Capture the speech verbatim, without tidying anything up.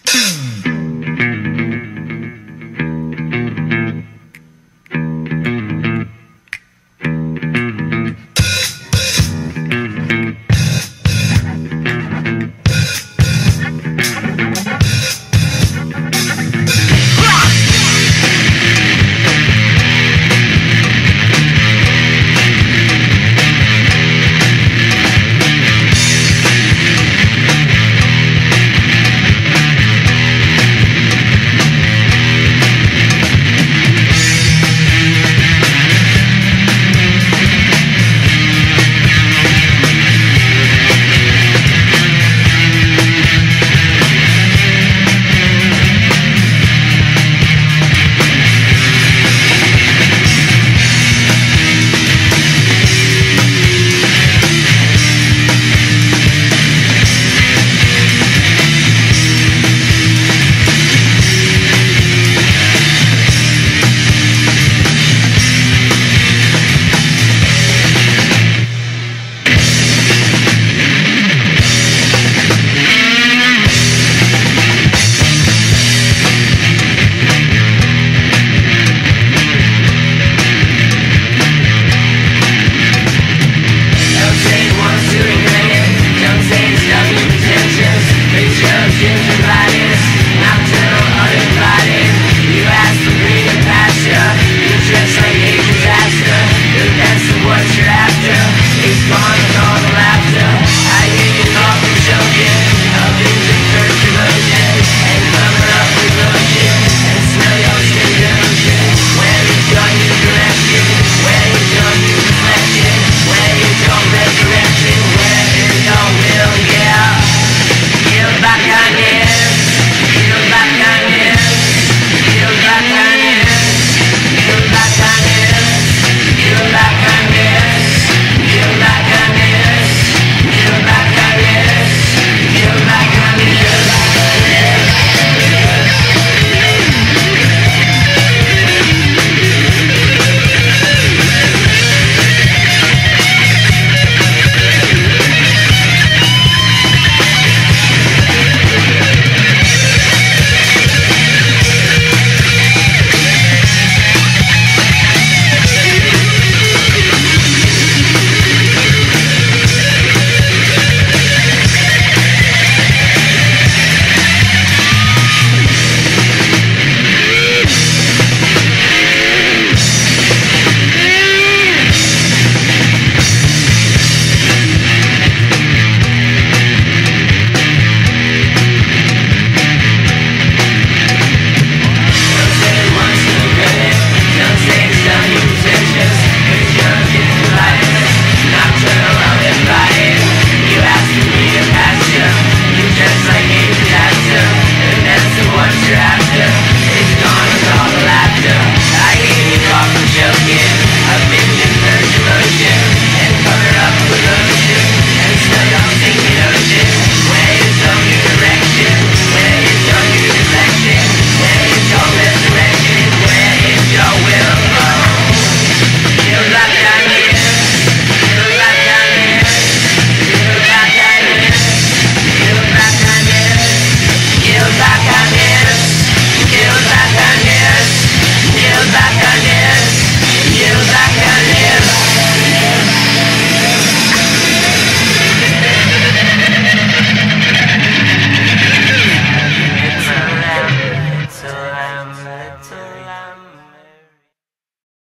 gingivitis, nocturnal, uninvited. You ask for greener pasture, you dress like a disaster. The best of what you're after is gone with all the laughter. I hear you off and choking, a binge and purge lotion, and cover up with lotion, and smell your skin lotion. Where is your new direction? Where is your new reflection? Where is your resurrection? Where is your will? Yeah. Feel back on it, feel back on it, feel back on it, feel back on it, feel back on it, feel back on it, feel back on it, feel back on it, feel back on it. Little lamb, little lamb, little lamb.